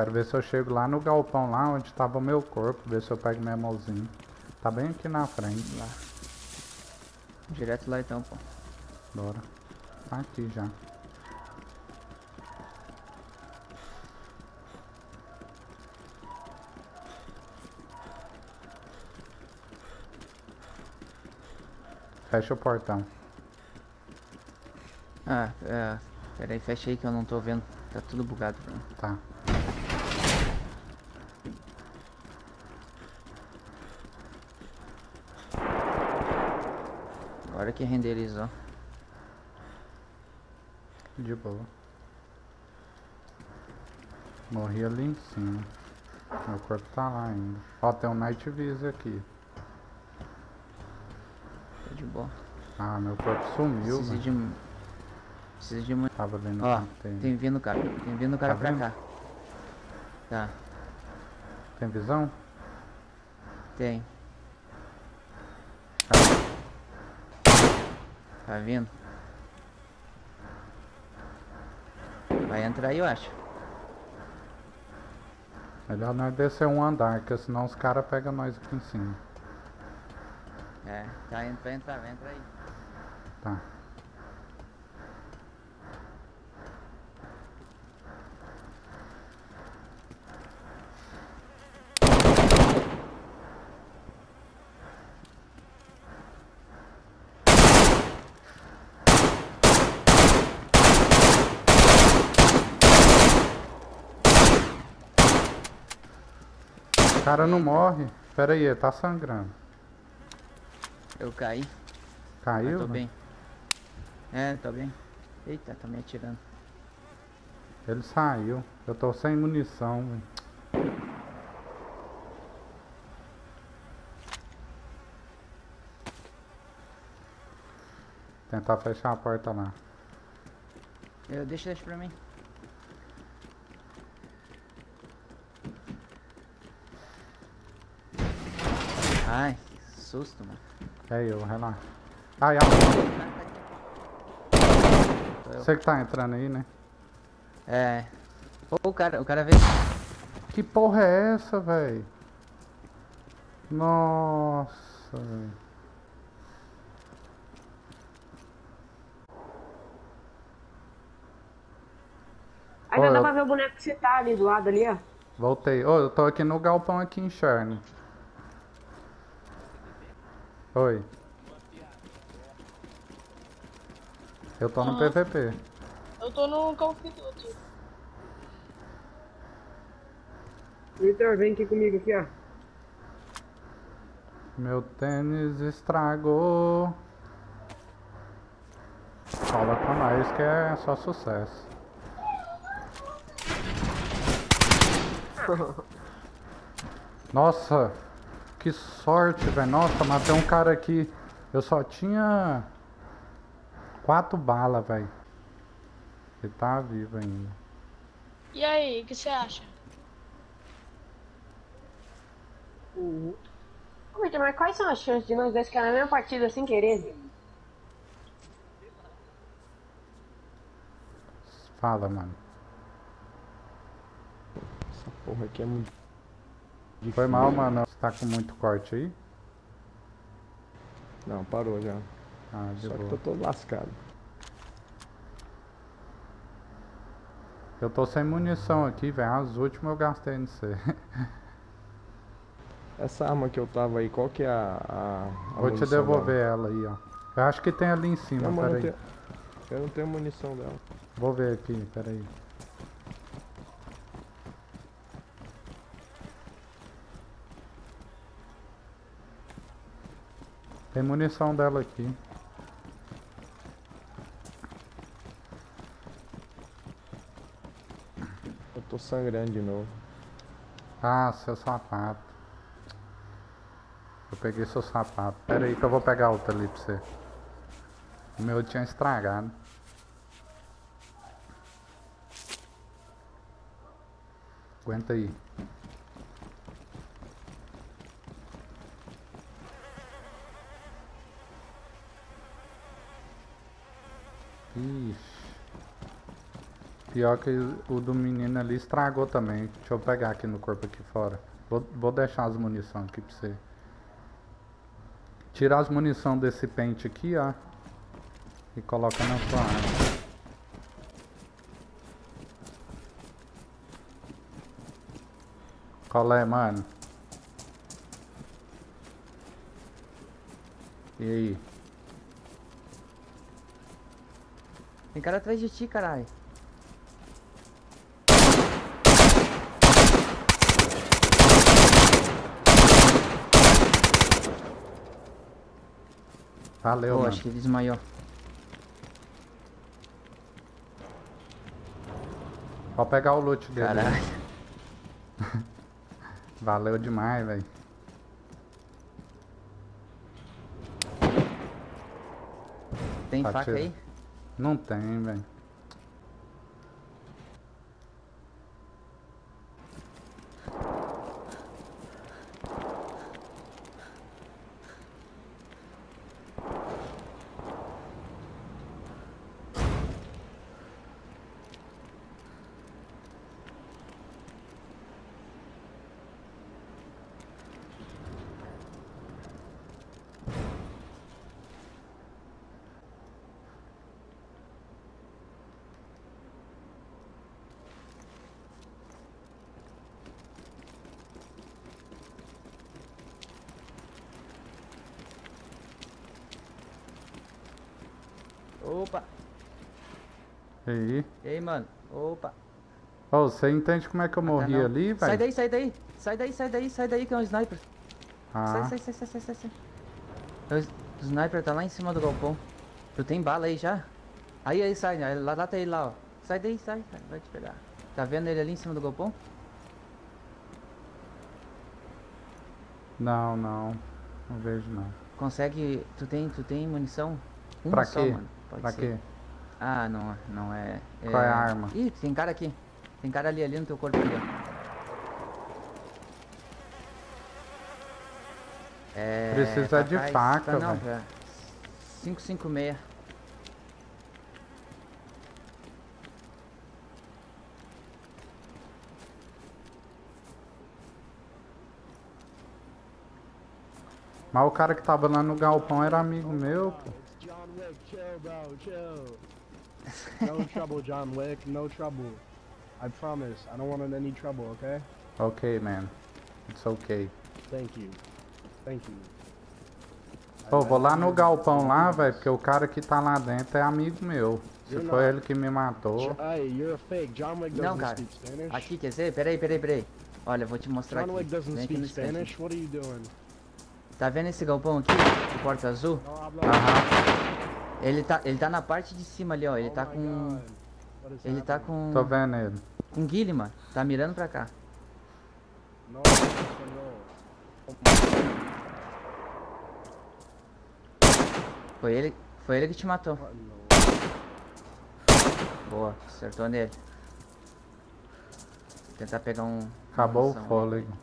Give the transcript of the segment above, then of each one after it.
quero ver se eu chego lá no galpão, lá onde tava o meu corpo, ver se eu pego meu irmãozinho. Tá bem aqui na frente. Lá. Direto lá então, pô. Bora. Tá aqui já. Fecha o portão. Ah, pera aí, fecha aí que eu não tô vendo. Tá tudo bugado pra mim. Tá. Agora que renderizou. De boa. Morri ali em cima. Meu corpo tá lá ainda. Ó, tem um Night Vision aqui. Tá de boa. Ah, meu corpo sumiu, Precisa velho. de... Precisa de... Tava ali no Ó, container. tem vindo cara. Tem vindo cara Tá pra vendo? cá. Tá, Tem visão? tem. Tá vindo? Vai entrar aí, eu acho. Melhor nós descer um andar, porque senão os caras pegam nós aqui em cima. É, tá indo pra entrar, vai entrar aí. Tá. O cara não morre. Pera aí, ele tá sangrando. Eu caí, mas Caiu? tô bem. É, tô bem. Eita, tá me atirando. Ele saiu. Eu tô sem munição, velho. Tentar fechar a porta lá. Deixa pra mim. Ai, que susto, mano. É eu, relaxa. Ai, Sou eu. você que tá entrando aí, né? É. Ô, o cara veio. Que porra é essa, velho? Nossa, velho. Ainda dá pra ver o boneco que você tá ali do lado ali, ó. Voltei. Ô, eu tô aqui no galpão aqui em Charne. Oi. Eu tô no PVP. Eu tô no Call of Duty. Vitor, vem aqui comigo aqui, ó. Meu tênis estragou. Fala com nós que é só sucesso. Nossa, que sorte, velho. Nossa, matei um cara aqui. Eu só tinha 4 balas, velho. Ele tá vivo ainda. E aí, o que você acha? Ô, Vitor, mas quais são as chances de nós dois ficar na mesma partida sem querer? Fala, mano. Essa porra aqui é muito difícil. Foi mal, mano. Você tá com muito corte aí? Não, parou já. Ah, de Só que boa. tô todo lascado. Eu tô sem munição aqui, velho. As últimas eu gastei no C. Essa arma que eu tava aí, qual que é a Vou te munição devolver dela? ela aí, ó. Eu acho que tem ali em cima, Não, mas peraí. eu não tenho munição dela. Vou ver aqui, peraí. Tem munição dela aqui. Eu tô sangrando de novo. Ah, seu sapato. Eu peguei seu sapato. Pera aí que eu vou pegar outra ali pra você. O meu tinha estragado. Aguenta aí. Ixi. Pior que o do menino ali estragou também. Deixa eu pegar aqui no corpo aqui fora. Vou deixar as munições aqui pra você. Tira as munições desse pente aqui, ó. E coloca na sua arma. Qual é, mano? E aí? Tem cara atrás de ti, caralho. Valeu, Pô, mano. acho que ele desmaiou. Pode pegar o loot dele. Caralho. Valeu demais, velho. Tem Tá faca tirando. aí? Não tem, velho. Opa. E aí? E aí, mano? Opa. Ô, você entende como é que eu morri não. ali, Sai velho? daí, sai daí. Sai daí, sai daí, sai daí que é um sniper. Ah, Sai. O sniper tá lá em cima do galpão. Tu tem bala aí já? Aí, sai. Lá tá ele lá, ó. Sai daí, sai. Vai te pegar. Tá vendo ele ali em cima do galpão? não. Não vejo não. Consegue... Tu tem munição? Uma Pra só, quê? mano. Pode Pra ser. quê? Ah, não é... Qual é a arma? Ih, tem cara aqui. Tem cara ali no teu corpo ali, ó. É... Precisa de faca, não, velho. 556. Mas o cara que tava lá no galpão era amigo meu, pô. John Wick, chill, bro, chill. No trouble, John Wick, no trouble. I promise, I don't want any trouble, okay? Ok, man. It's okay. Thank you. Thank you. Pô, vou lá no galpão lá, velho, porque o cara que tá lá dentro é amigo meu. Se You're foi not. ele que me matou. Hey, you're a fake. John Wick Não, doesn't cara. speak Spanish. Aqui, quer dizer? Peraí. Olha, eu vou te mostrar John aqui. Wick doesn't Vem aqui no speak instante. Spanish. What are you doing? Tá vendo esse galpão aqui? O porta azul? No hablo. Aham, Ele tá na parte de cima ali, ó. Ele Oh tá my com... God. What is Ele tá happening? tô com... vendo ele. Com Guilherme. Tá mirando pra cá. No, no. Foi ele que te matou. What in the world? Boa, acertou nele. Vou tentar pegar um... Acabou o munição. fôlego.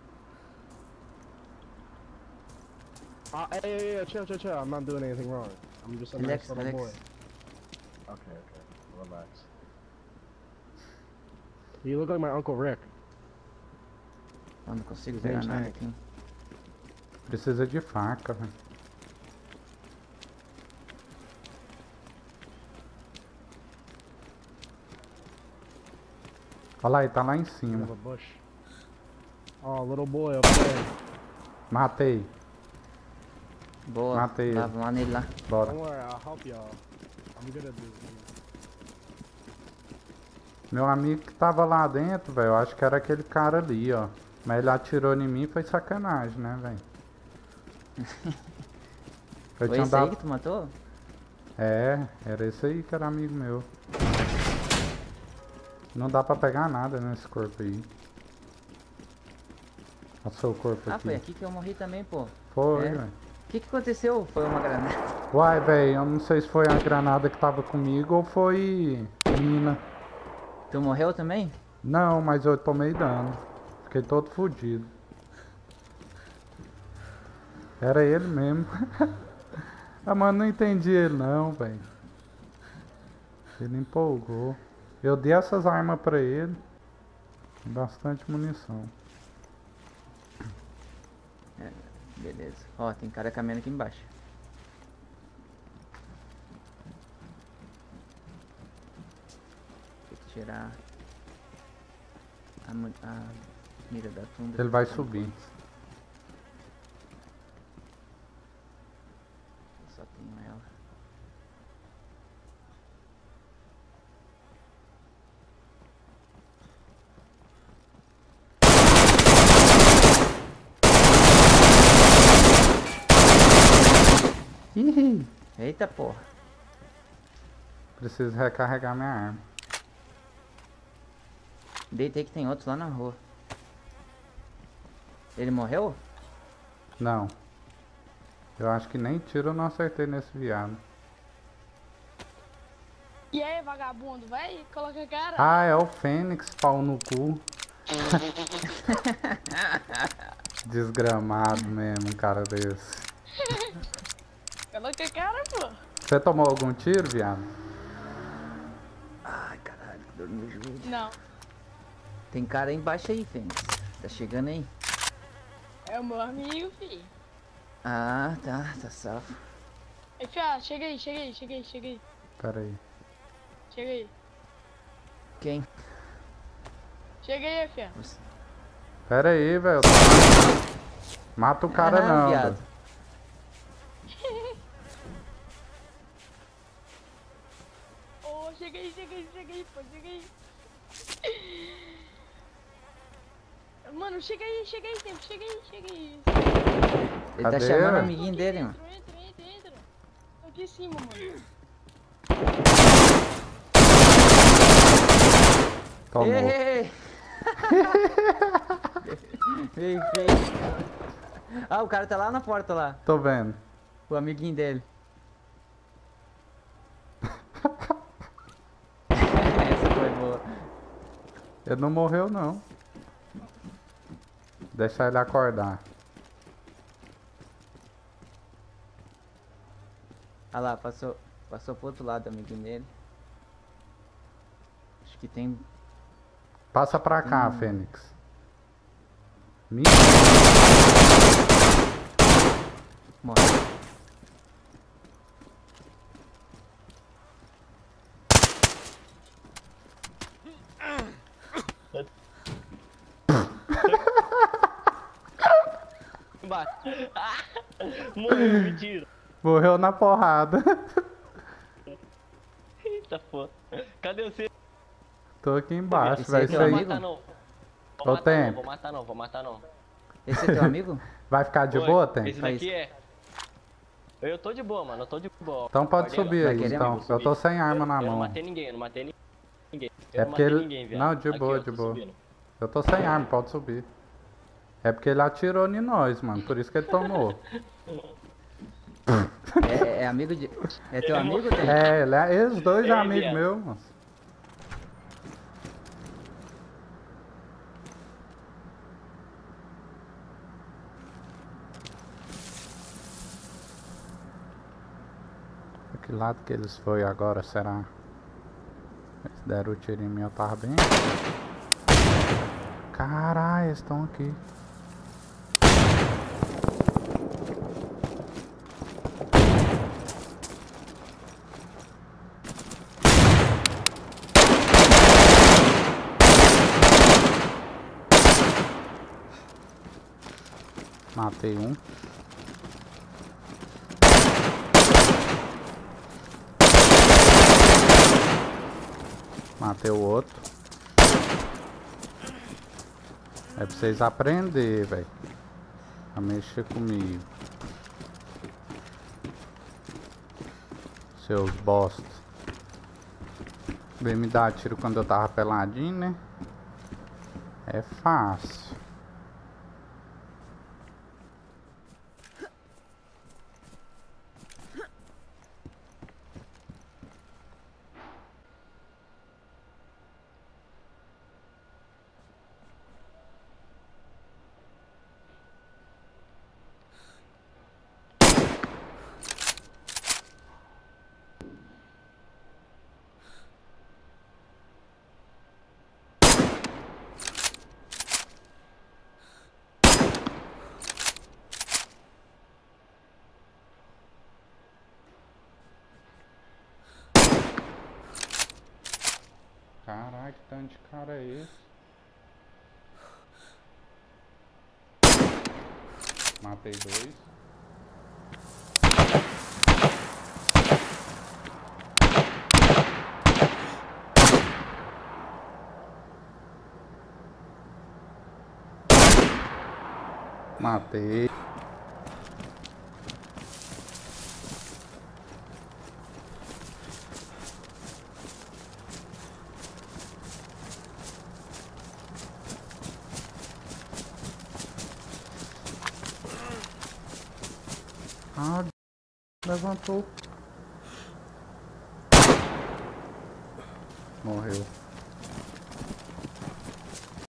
Hey, chill. I'm not doing anything wrong. I'm just a Relax, nice little boy. relax. Okay. Relax. You look like my Uncle Rick. Eu não consigo Vem, pegar nada Jack. aqui. Precisa de faca, velho. Olha lá, ele tá lá em Son cima. of a bush. Oh, little boy up there. Matei. Boa, Matei ele. lá nele lá. Bora. Don't worry, I'll help y'all. I'm good at this. Man. Meu amigo que tava lá dentro, velho, eu acho que era aquele cara ali, ó. Mas ele atirou em mim, foi sacanagem, né, velho? Eu Foi tinha esse aí dado... que tu matou? É, era esse aí que era amigo meu. Não dá pra pegar nada nesse corpo aí. Olha o seu corpo Ah, aqui. foi aqui que eu morri também, pô. Foi, É. velho. O que aconteceu? Foi uma granada. Uai, velho, eu não sei se foi a granada que tava comigo ou foi mina. Tu morreu também? Não, mas eu tomei dano. Fiquei todo fodido. Era ele mesmo. Ah, mano, não entendi ele não, velho. Ele empolgou. Eu dei essas armas pra ele. Tem bastante munição. Beleza. Ó, tem cara caminhando aqui embaixo. Tem que tirar a mira da tundra. Ele vai subir. Só tenho ela. Ih, Eita porra. preciso recarregar minha arma. Deitei que tem outro lá na rua. Ele morreu? Não. Eu acho que nem tiro eu não acertei nesse viado. E aí, vagabundo, vai, coloca a cara. Ah, é o Fênix, pau no cu. Desgramado mesmo, um cara desse. Coloca a cara, pô. Você tomou algum tiro, viado? Ai, caralho, que dor no meu joelho. Não, Tem cara aí embaixo aí, Fênix. Tá chegando aí? é o meu amigo, filho. Ah, tá safo. Ei, fia, chega aí, chega aí, chega aí, chega aí. Pera aí. Chega aí. Quem? Chega aí, fia. Pera aí, velho. Mata o cara não, viado. velho. Ô, chega aí, pô, chega aí. Mano, chega aí, tempo, chega aí. Ele Cadê, tá chamando o velho? amiguinho dele, mano. Entra. Tô aqui em cima, mano. Tomou. Ei! Ei, Ah, o cara tá lá na porta lá. Tô vendo. O amiguinho dele. Essa foi boa. Ele não morreu, não. Deixa ele acordar. Ah lá, passou pro outro lado, amiguinho dele. Acho que tem... Passa pra cá, Fênix. Me... Morre. Mano, mentira. Morreu na porrada. Eita porra. Cadê você? Tô aqui embaixo, Esse vai é teu ser Vou aí. amigo? matar não. Ô, Tempo. Vou matar não. Esse é teu amigo? Vai ficar de Oi, boa, Tempo? Esse daqui é. Eu tô de boa, mano. Eu tô de boa. Então pode Guardei subir ela. aí, querer, então. amigo, Eu tô subir. sem arma na Eu não mão. matei ninguém, eu não matei ninguém. Eu É não porque matei ele... ninguém, viado. Não, de Aqui, boa, ó, de tô boa. subindo. Eu tô sem arma, pode subir. É porque ele atirou em nós, mano. Por isso que ele tomou. É amigo de... É teu amigo, Tem? É, eles dois Ei, amigos viado. meus, mano. Pra que lado que eles foi agora, será? Eles deram o tiro em mim, eu tava bem. Caralho, eles estão aqui. Matei um. Matei o outro. É pra vocês aprenderem, velho. A mexer comigo. Seus bosta. Vem me dar tiro quando eu tava peladinho, né? É fácil. Caraca, que tanto de cara é esse? Matei 2. Matei. Ah, levantou. Morreu.